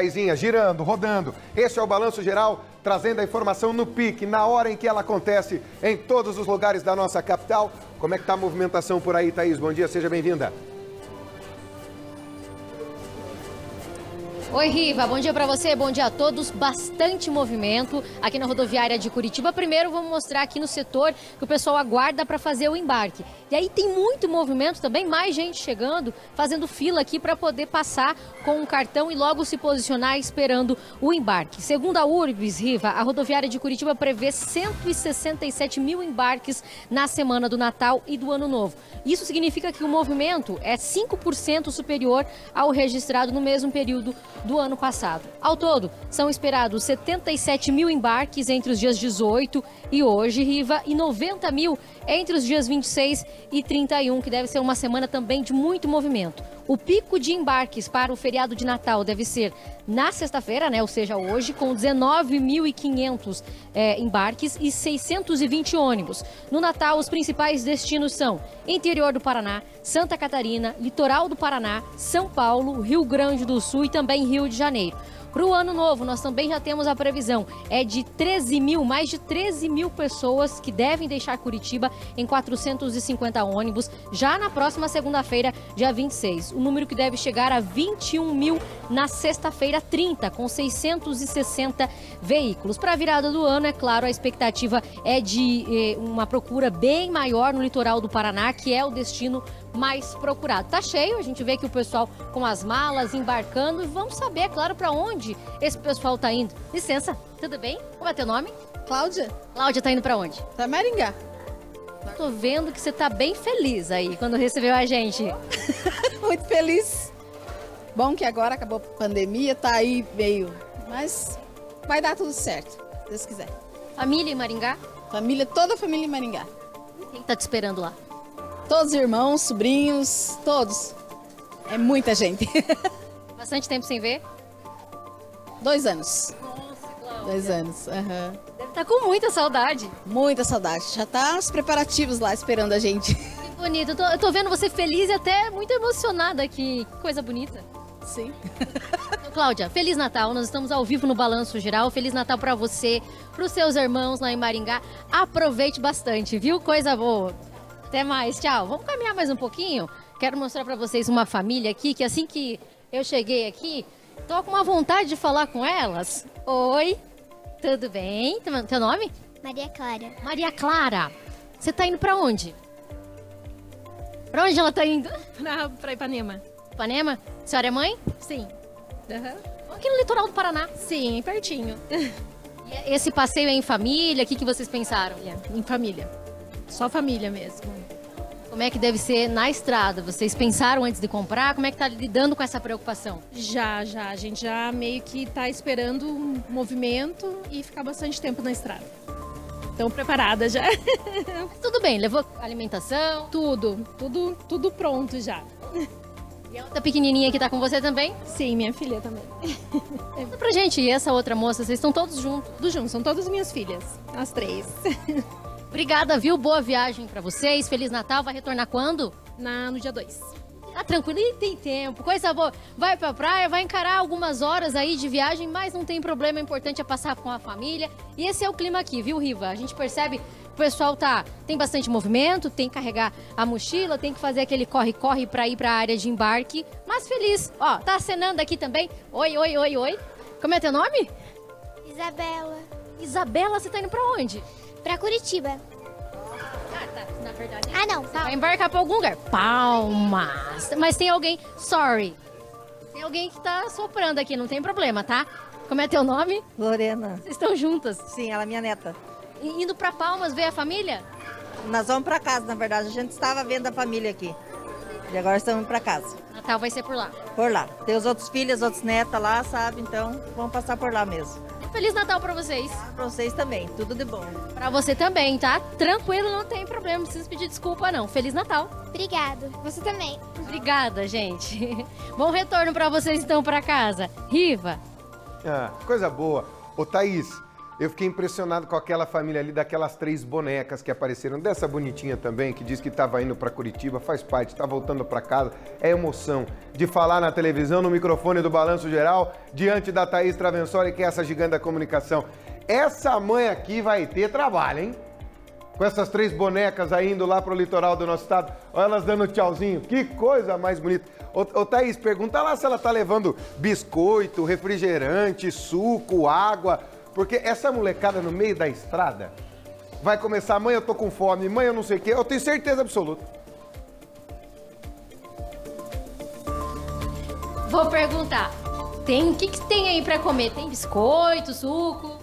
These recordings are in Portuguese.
Taizinha, girando, rodando. Esse é o Balanço Geral, trazendo a informação no pique, na hora em que ela acontece em todos os lugares da nossa capital. Como é que tá a movimentação por aí, Thaís? Bom dia, seja bem-vinda. Oi, Riva, bom dia para você, bom dia a todos. Bastante movimento aqui na rodoviária de Curitiba. Primeiro, vamos mostrar aqui no setor que o pessoal aguarda para fazer o embarque. E aí tem muito movimento também, mais gente chegando, fazendo fila aqui para poder passar com um cartão e logo se posicionar esperando o embarque. Segundo a Urbis, Riva, a rodoviária de Curitiba prevê 167 mil embarques na semana do Natal e do Ano Novo. Isso significa que o movimento é 5% superior ao registrado no mesmo período do ano passado. Ao todo, são esperados 77 mil embarques entre os dias 18 e hoje, Riva, e 90 mil entre os dias 26 e 31, que deve ser uma semana também de muito movimento. O pico de embarques para o feriado de Natal deve ser na sexta-feira, né? Ou seja, hoje, com 19.500 embarques e 620 ônibus. No Natal, os principais destinos são interior do Paraná, Santa Catarina, litoral do Paraná, São Paulo, Rio Grande do Sul e também Rio de Janeiro. Para o Ano Novo, nós também já temos a previsão, de 13 mil, mais de 13 mil pessoas que devem deixar Curitiba em 450 ônibus, já na próxima segunda-feira, dia 26. O número que deve chegar a 21 mil na sexta-feira 30, com 660 veículos. Para a virada do ano, é claro, a expectativa é de uma procura bem maior no litoral do Paraná, que é o destino mais procurado. Tá cheio, a gente vê que o pessoal com as malas embarcando e vamos saber, é claro, para onde esse pessoal tá indo. Licença, tudo bem? Qual é teu nome? Cláudia. Cláudia, tá indo para onde? Pra Maringá. Tô vendo que você tá bem feliz aí quando recebeu a gente. Muito feliz. Bom que agora acabou a pandemia, tá aí meio, mas vai dar tudo certo, se Deus quiser. Família em Maringá? Família, toda a família em Maringá. Quem tá te esperando lá? Todos os irmãos, sobrinhos, todos. É muita gente. Bastante tempo sem ver? 2 anos. Nossa, Cláudia. 2 anos, aham. Deve estar com muita saudade. Muita saudade. Já tá os preparativos lá esperando a gente. Que bonito. Eu tô vendo você feliz e até muito emocionada aqui. Que coisa bonita. Sim. Então, Cláudia, Feliz Natal. Nós estamos ao vivo no Balanço Geral. Feliz Natal pra você, pros seus irmãos lá em Maringá. Aproveite bastante, viu? Coisa boa. Até mais, tchau. Vamos caminhar mais um pouquinho? Quero mostrar pra vocês uma família aqui, que assim que eu cheguei aqui, tô com uma vontade de falar com elas. Oi, tudo bem? Teu nome? Maria Clara. Maria Clara. Você tá indo pra onde? Pra onde ela tá indo? Pra Ipanema. Ipanema? A senhora é mãe? Sim. Aqui no litoral do Paraná. Sim, pertinho. E esse passeio é em família? O que vocês pensaram? Em família. Só família mesmo. Como é que deve ser na estrada? Vocês pensaram antes de comprar? Como é que tá lidando com essa preocupação? Já. A gente já meio que tá esperando um movimento e ficar bastante tempo na estrada. Então, preparada já. Tudo bem, levou alimentação? Tudo pronto já. E a outra pequenininha que tá com você também? Sim, minha filha também. Conta pra gente, e essa outra moça, vocês estão todos juntos? Tudo junto, são todas minhas filhas, as 3. Obrigada, viu? Boa viagem pra vocês. Feliz Natal. Vai retornar quando? No dia 2. Tá tranquilo, e tem tempo. Coisa boa. Vai pra praia, vai encarar algumas horas aí de viagem, mas não tem problema. O importante é passar com a família. E esse é o clima aqui, viu, Riva? A gente percebe que o pessoal tem bastante movimento, tem que carregar a mochila, tem que fazer aquele corre-corre pra ir pra área de embarque. Mas feliz. Ó, tá acenando aqui também. Oi. Como é teu nome? Isabela. Isabela, você tá indo pra onde? Pra Curitiba. Tá, na verdade. Ah, não. Vai embarcar pra algum lugar. Palmas. Mas tem alguém. Sorry. Tem alguém que tá soprando aqui, não tem problema, tá? Como é teu nome? Lorena. Vocês estão juntas? Sim, ela é minha neta. Indo pra Palmas ver a família? Nós vamos pra casa, na verdade. A gente estava vendo a família aqui. E agora estamos pra casa. Natal vai ser por lá. Por lá. Tem os outros filhos, outros netas lá, sabe? Então, vamos passar por lá mesmo. Feliz Natal pra vocês. Pra vocês também. Tudo de bom. Pra você também, tá? Tranquilo, não tem problema. Não precisa pedir desculpa, não. Feliz Natal. Obrigado. Você também. Obrigada, gente. Bom retorno pra vocês, então, pra casa. Riva. Ah, coisa boa. Ô, Thaís, Eu fiquei impressionado com aquela família ali, daquelas 3 bonecas que apareceram, dessa bonitinha também, que diz que estava indo para Curitiba, faz parte, está voltando para casa. É emoção de falar na televisão, no microfone do Balanço Geral, diante da Thaís Travensoli, que é essa gigante da comunicação. Essa mãe aqui vai ter trabalho, hein? Com essas 3 bonecas aí indo lá pro litoral do nosso estado. Olha elas dando tchauzinho. Que coisa mais bonita. Ô Thaís, pergunta lá se ela tá levando biscoito, refrigerante, suco, água. Porque essa molecada no meio da estrada vai começar, mãe, eu tô com fome, mãe, eu não sei o quê. Eu tenho certeza absoluta. Vou perguntar. O que tem aí pra comer? Tem biscoito, suco?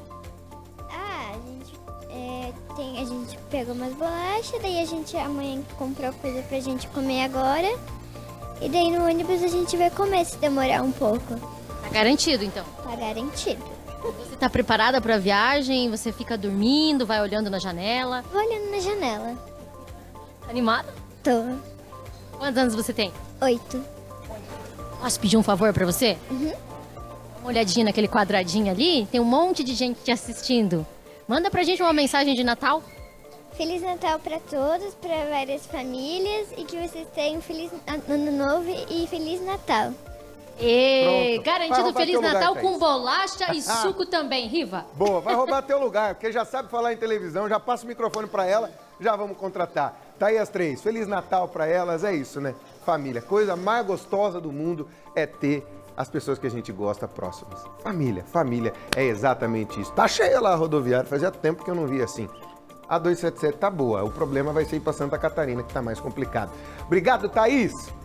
A gente pegou umas bolachas, daí a mãe comprou coisa pra gente comer agora. E daí no ônibus a gente vai comer se demorar um pouco. Tá garantido, então? Tá garantido. Você tá preparada pra viagem? Você fica dormindo, vai olhando na janela? Vou olhando na janela. Animada? Tô. Quantos anos você tem? 8. Posso pedir um favor pra você? Uhum. Dá uma olhadinha naquele quadradinho ali, tem um monte de gente te assistindo. Manda pra gente uma mensagem de Natal. Feliz Natal pra todos, pra várias famílias e que vocês tenham um feliz ano novo e Feliz Natal. E garantido Feliz Natal lugar, com bolacha e suco também, Riva. Boa, vai roubar teu lugar, porque já sabe falar em televisão, já passa o microfone pra ela, já vamos contratar. Tá aí as 3, Feliz Natal pra elas, é isso, né? Família, coisa mais gostosa do mundo é ter as pessoas que a gente gosta próximas. Família é exatamente isso. Tá cheia lá a rodoviária, fazia tempo que eu não via assim. A 277 tá boa, o problema vai ser ir pra Santa Catarina, que tá mais complicado. Obrigado, Thaís!